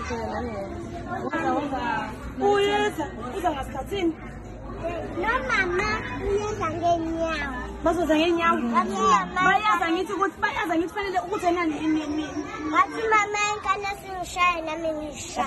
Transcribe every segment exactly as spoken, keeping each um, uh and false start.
Uyeza, uza ngasikhathini? No mama, uyeza ngenyawo. Bazoza ngenyawo. Bayaza ngithi ukuthi bayaza ngithi fanele ukuthi enani ini. Bathi mama enkane singishaya nami ngishaya.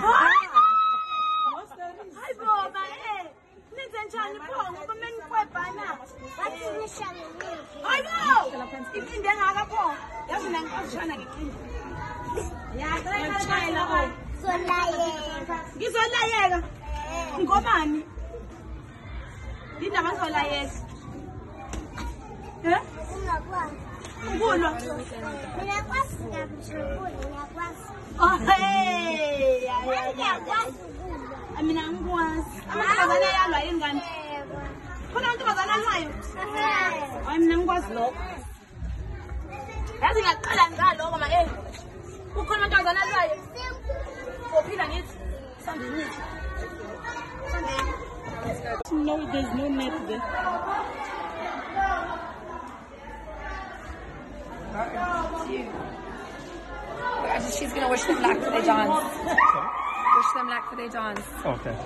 Hayi boba eh. Nenze njani pho ngoba menikwebhana? Bathi ngishaya nini? Hayibo! Iphinde engaka pho. Yazi mina ngikashana ngiphinde. Yaqala la. Solayeka. Ngizolayeka. Ngobani? Yini abazolayeka? Eh? Ungakwazi. Ukulwa. Mina kwazi ngabujabule ngiyakwazi. Oh hey! Ngiyakwazi ukulwa. Mina ngikwazi. Amantombazane ayalwa yini ngani? Khona amantombazane alwayo? Hayi mina ngikwazi lokho. Yazi ngiyaqala ngalo mama eh. Ukhona amantombazane alwayo? Uphila ngithi sandini. No, there's no net there. She's gonna wish them luck for their dance. Wish them luck for their dance. Okay.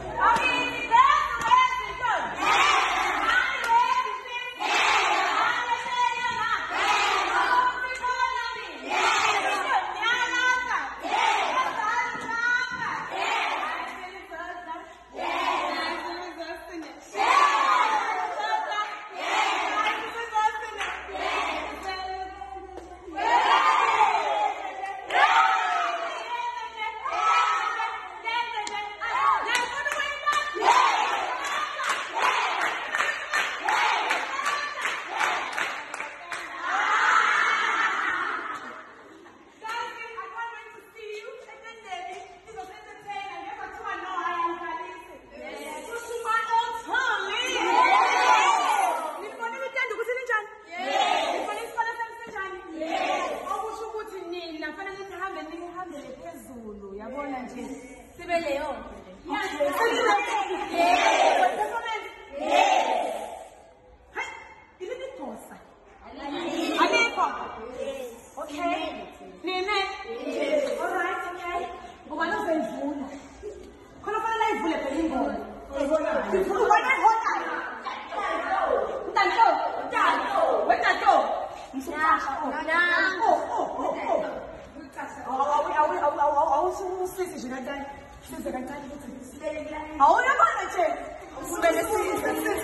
Ahora, bueno, che,